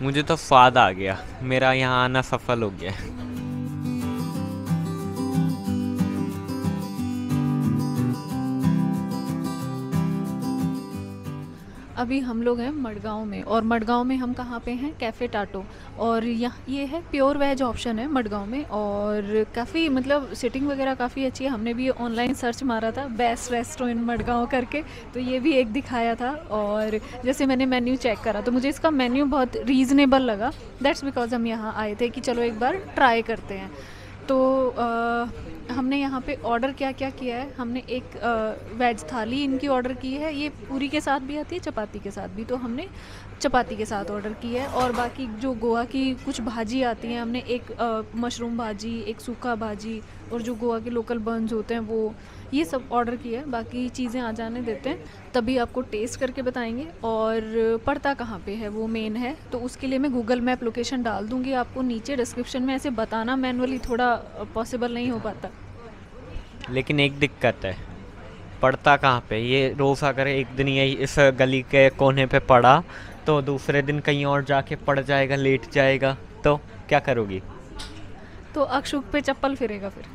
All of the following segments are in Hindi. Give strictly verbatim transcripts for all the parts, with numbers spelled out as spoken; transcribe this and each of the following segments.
मुझे तो स्वाद आ गया, मेरा यहाँ आना सफल हो गया। अभी हम लोग हैं मडगांव में, और मडगांव में हम कहाँ पे हैं, कैफ़े टाटो। और यहाँ ये है प्योर वेज ऑप्शन है मडगांव में, और काफ़ी मतलब सिटिंग वगैरह काफ़ी अच्छी है। हमने भी ऑनलाइन सर्च मारा था बेस्ट रेस्टोरेंट मडगांव करके, तो ये भी एक दिखाया था। और जैसे मैंने मेन्यू चेक करा तो मुझे इसका मेन्यू बहुत रीज़नेबल लगा। दैट्स बिकॉज हम यहाँ आए थे कि चलो एक बार ट्राई करते हैं। तो आ, हमने यहाँ पे ऑर्डर क्या क्या किया है, हमने एक वेज थाली इनकी ऑर्डर की है। ये पूरी के साथ भी आती है, चपाती के साथ भी, तो हमने चपाती के साथ ऑर्डर की है। और बाकी जो गोवा की कुछ भाजी आती हैं, हमने एक आ, मशरूम भाजी, एक सूखा भाजी, और जो गोवा के लोकल बन्स होते हैं वो, ये सब ऑर्डर किया है। बाकी चीज़ें आ जाने देते हैं, तभी आपको टेस्ट करके बताएंगे। और पड़ता कहाँ पे है वो मेन है, तो उसके लिए मैं गूगल मैप लोकेशन डाल दूँगी आपको नीचे डिस्क्रिप्शन में। ऐसे बताना मैनुअली थोड़ा पॉसिबल नहीं हो पाता। लेकिन एक दिक्कत है, पड़ता कहाँ पे? ये रोज़ अगर एक दिन यही इस गली के कोने पे पड़ा तो दूसरे दिन कहीं और जाके पड़ जाएगा, लेट जाएगा, तो क्या करोगी? तो अक्षुक पे चप्पल फिरेगा फिर।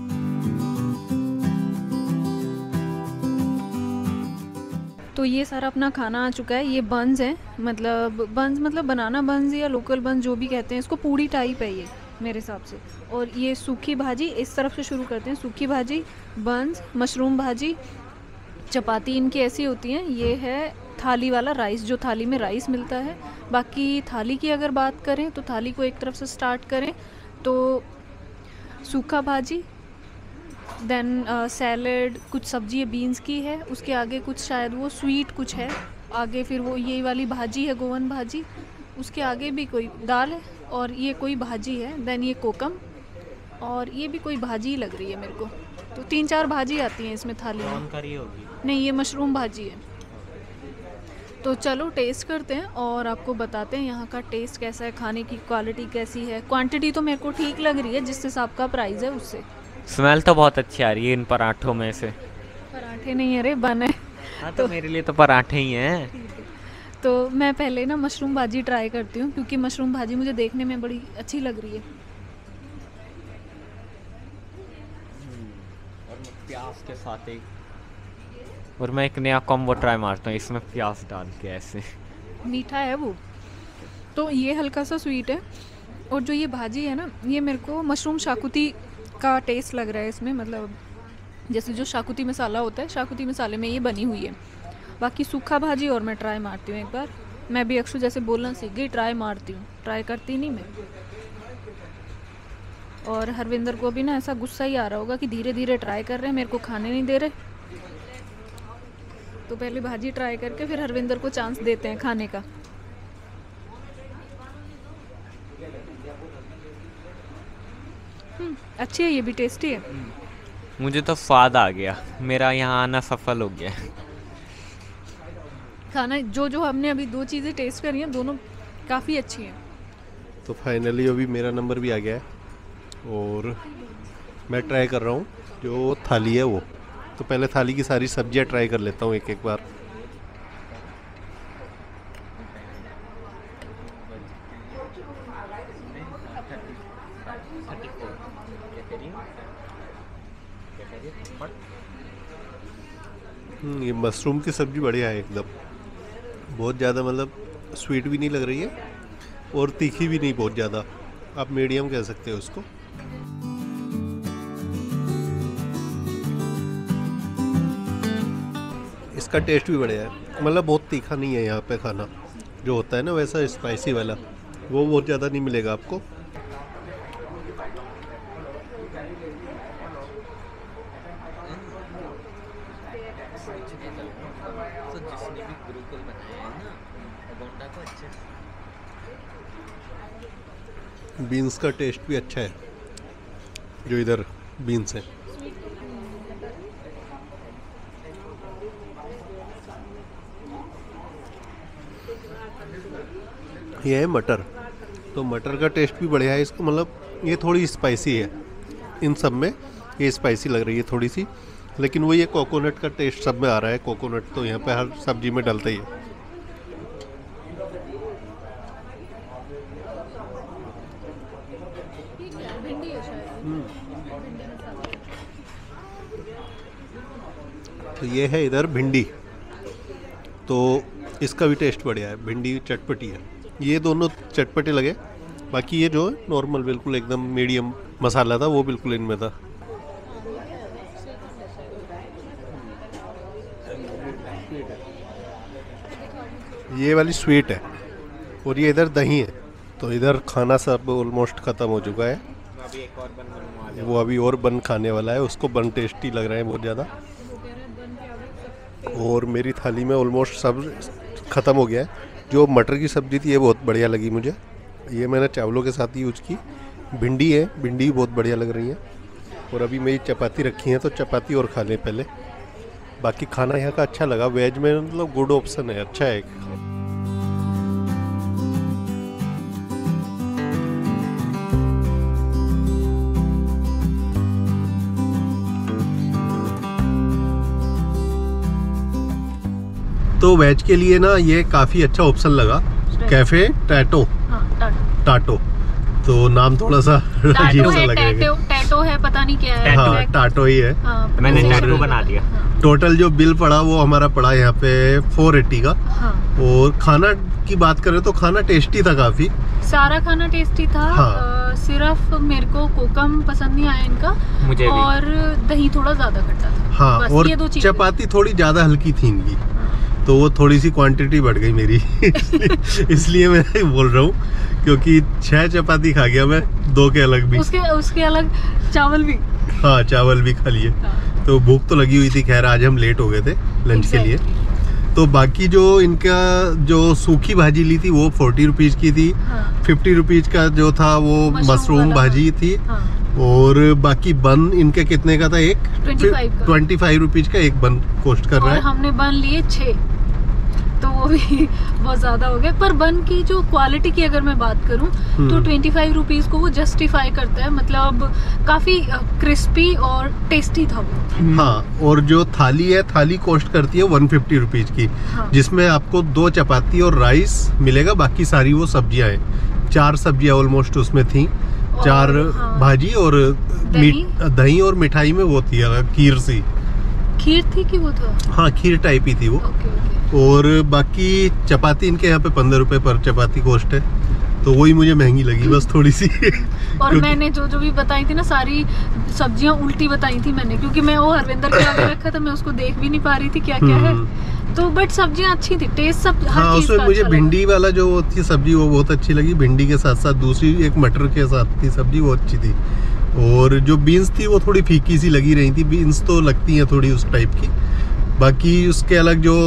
तो ये सारा अपना खाना आ चुका है। ये बन्स हैं, मतलब बन्स मतलब बनाना बन्स या लोकल बन्स जो भी कहते हैं इसको, पूड़ी टाइप है ये मेरे हिसाब से। और ये सूखी भाजी, इस तरफ से शुरू करते हैं। सूखी भाजी, बन्स, मशरूम भाजी, चपाती इनकी ऐसी होती हैं। ये है थाली वाला राइस, जो थाली में राइस मिलता है। बाकी थाली की अगर बात करें तो थाली को एक तरफ से स्टार्ट करें तो सूखा भाजी, देन सैलड, कुछ सब्जी है बीन्स की है, उसके आगे कुछ शायद वो स्वीट कुछ है आगे, फिर वो ये वाली भाजी है गोवन भाजी, उसके आगे भी कोई दाल है, और ये कोई भाजी है। देन ये कोकम, और ये भी कोई भाजी ही लग रही है मेरे को। तो तीन चार भाजी आती हैं इसमें थाली में। करी होगी? नहीं, ये मशरूम भाजी है। तो चलो टेस्ट करते हैं और आपको बताते हैं यहाँ का टेस्ट कैसा है, खाने की क्वालिटी कैसी है। क्वांटिटी तो मेरे को ठीक लग रही है जिस हिसाब का प्राइस है उससे। स्मेल तो बहुत अच्छी आ रही है इन पराठों में से। पराठे नहीं, अरे बन है। हाँ तो, तो मेरे लिए तो पराठे ही हैं। तो मैं पहले ना मशरूम भाजी ट्राई करती हूँ, क्योंकि मशरूम भाजी मुझे देखने में बड़ी अच्छी लग रही है। और प्याज के साथ एक, और मैं एक नया कॉम्बो ट्राई मारता हूँ, इसमें प्याज डाल के ऐसे। मीठा है वो, तो ये हल्का सा स्वीट है। और जो ये भाजी है ना, ये मेरे को मशरूम शाकुती का टेस्ट लग रहा है इसमें, मतलब जैसे जो शाकुती मसाला होता है, शाकुती मसाले में ये बनी हुई है। बाकी सूखा भाजी और मैं ट्राई मारती हूँ एक बार। मैं भी अक्सर जैसे बोलना सीख गई, ट्राई मारती हूँ, ट्राई करती नहीं मैं। और हरविंदर को भी ना ऐसा गुस्सा ही आ रहा होगा कि धीरे धीरे ट्राई कर रहे हैं, मेरे को खाने नहीं दे रहे। तो पहले भाजी ट्राई करके फिर हरविंदर को चांस देते हैं खाने का। हम्म, अच्छी है, ये भी टेस्टी है। मुझे तो स्वाद आ गया, मेरा यहाँ आना सफल हो गया। खाना जो जो हमने अभी दो चीज़ें टेस्ट करी हैं, दोनों काफ़ी अच्छी हैं। तो फाइनली अभी मेरा नंबर भी आ गया है और मैं ट्राई कर रहा हूँ जो थाली है वो। तो पहले थाली की सारी सब्जियाँ ट्राई कर लेता हूँ एक एक बार। ये मशरूम की सब्ज़ी बढ़िया है एकदम, बहुत ज़्यादा मतलब स्वीट भी नहीं लग रही है और तीखी भी नहीं बहुत ज़्यादा, आप मीडियम कह सकते हो उसको। इसका टेस्ट भी बढ़िया है, मतलब बहुत तीखा नहीं है। यहाँ पे खाना जो होता है ना वैसा स्पाइसी वाला, वो बहुत ज़्यादा नहीं मिलेगा आपको। बीन्स का टेस्ट भी अच्छा है, जो इधर बीन्स है। ये है मटर, तो मटर का टेस्ट भी बढ़िया है इसको, मतलब ये थोड़ी स्पाइसी है, इन सब में ये स्पाइसी लग रही है थोड़ी सी, लेकिन वो ये कोकोनट का टेस्ट सब में आ रहा है। कोकोनट तो यहाँ पे हर सब्जी में डलता ही है। भिंडी है शायद। तो ये है इधर भिंडी, तो इसका भी टेस्ट बढ़िया है। भिंडी चटपटी है, ये दोनों चटपटे लगे। बाकी ये जो है नॉर्मल बिल्कुल एकदम मीडियम मसाला था, वो बिल्कुल इनमें था। ये वाली स्वीट है और ये इधर दही है। तो इधर खाना सब ऑलमोस्ट ख़त्म हो चुका है। अभी एक और बन बनवा वो अभी और बन खाने वाला है, उसको बन टेस्टी लग रहे हैं बहुत ज़्यादा। और मेरी थाली में ऑलमोस्ट सब ख़त्म हो गया है। जो मटर की सब्ज़ी थी ये बहुत बढ़िया लगी मुझे, ये मैंने चावलों के साथ ही यूज की। भिंडी है, भिंडी बहुत बढ़िया लग रही है। और अभी मेरी चपाती रखी है, तो चपाती और खा लें पहले। बाकी खाना यहाँ का अच्छा लगा, वेज में मतलब गुड ऑप्शन है, अच्छा है। तो वेज के लिए ना ये काफ़ी अच्छा ऑप्शन लगा, कैफे टैटो। हाँ, टाटो। टाटो तो नाम थोड़ा सा अजीब टाटो सा है, लगेगा। टैटो, टैटो है, पता नहीं क्या है। हाँ exact- टाटो ही है। हाँ, मैंने pronunciation टैटू नहीं बना पता। दिया। हाँ, टोटल जो बिल पड़ा वो हमारा पड़ा यहाँ पे फोर एट्टी का। हाँ। और खाना की बात करें तो खाना टेस्टी था काफ़ी। सारा खाना टेस्टी था। हाँ। अ, सिर्फ मेरे को कोकम पसंद नहीं आया इनका, मुझे भी। और दही थोड़ा ज्यादा खट्टा था। हाँ बस और ये दो चीजें। चपाती थोड़ी ज़्यादा हल्की थी इनकी, तो वो थोड़ी सी क्वांटिटी बढ़ गई मेरी इसलिए, इसलिए मैं बोल रहा हूँ, क्योंकि छह चपाती खा गया मैं, दो के अलग भी। उसके उसके अलग चावल भी। हाँ चावल भी खा लिए। हाँ। तो भूख तो लगी हुई थी, खैर आज हम लेट हो गए थे लंच के लिए। तो बाकी जो इनका जो सूखी भाजी ली थी वो फोर्टी रुपीज़ की थी। हाँ। फिफ्टी रुपीज़ का जो था वो मशरूम मशरूम वाला। भाजी थी। हाँ। और बाकी बन इनके कितने का था? एक पच्चीस का। ट्वेंटी फाइव रुपीज़ का एक बन कॉस्ट कर रहा और है। हमने बन लिए छः, तो वो भी बहुत ज़्यादा हो गए। पर बन की जो क्वालिटी की अगर मैं बात करूं तो हम्म। ट्वेंटी फाइव रुपीज़ को वो जस्टिफाई करता है, मतलब काफ़ी क्रिस्पी और टेस्टी था वो। हाँ, और जो थाली है, थाली कॉस्ट करती है वन फिफ्टी रुपीज़ की। हाँ। जिसमें आपको दो चपाती और राइस मिलेगा, बाकी सारी वो सब्जियां हैं। चार सब्जियां ऑलमोस्ट उसमें थी, चार हाँ। भाजी और दही। मीठ दही और मिठाई में वो थी अलग खीर सी। खीर थी कि वो था? हाँ खीर टाइप ही थी वो। Okay okay. और बाकी चपाती इनके यहाँ पे पंद्रह रुपए पर चपाती कॉस्ट है, तो वही मुझे महंगी लगी बस थोड़ी सी और क्योंकि- मैंने जो जो भी बताई थी ना, सारी सब्जियां उल्टी बताई थी मैंने, क्योंकि मैं वो हरविंदर के आगे रखा था, मैं उसको देख भी नहीं पा रही थी क्या क्या है। तो बट सब्जियां अच्छी थी, टेस्ट सब हर हाँ चीज उसमें का मुझे अच्छा लगा। भिंडी वाला जो थी सब्जी वो बहुत अच्छी लगी। भिंडी के साथ साथ दूसरी एक मटर के साथ थी सब्जी, वो अच्छी थी। और जो बीन्स थी वो थोड़ी फीकी सी लगी रही थी। बीन्स तो लगती हैं थोड़ी उस टाइप की। बाकी उसके अलग जो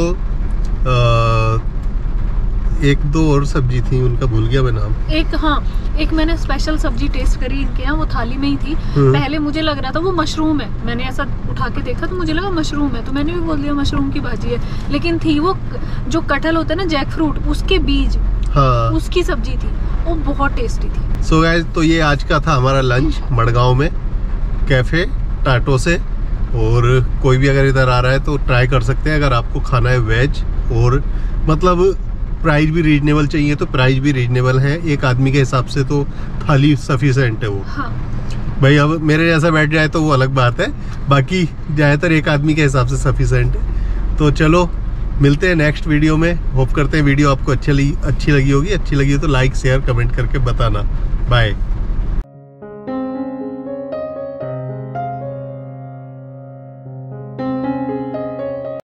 आ, एक दो और सब्जी थी, उनका भूल गया मैं नाम। एक हाँ एक मैंने स्पेशल सब्जी टेस्ट करी इनके यहाँ, वो थाली में ही थी। हम्म। पहले मुझे लग रहा था वो मशरूम है, मैंने ऐसा उठा के देखा तो मुझे लगा मशरूम है, तो मैंने भी बोल दिया मशरूम की भाजी है, लेकिन थी वो जो कटहल होता है ना, जैक फ्रूट, उसके बीज, हाँ उसकी सब्जी थी, वो बहुत टेस्टी थी। सो गाइस, तो ये आज का था हमारा लंच मड़गांव में कैफे टाटो से। और कोई भी अगर इधर आ रहा है तो ट्राई कर सकते हैं अगर आपको खाना है वेज। और मतलब प्राइस भी रीजनेबल चाहिए तो प्राइस भी रीजनेबल है, एक आदमी के हिसाब से तो थाली सफिशेंट है वो। हाँ। भाई अब मेरे जैसा बैठ जाए तो वो अलग बात है, बाकी ज़्यादातर एक आदमी के हिसाब से सफिशेंट है। तो चलो मिलते हैं नेक्स्ट वीडियो में। होप करते हैं वीडियो आपको अच्छी लगी अच्छी लगी होगी। अच्छी लगी हो तो लाइक शेयर कमेंट करके बताना। बाय।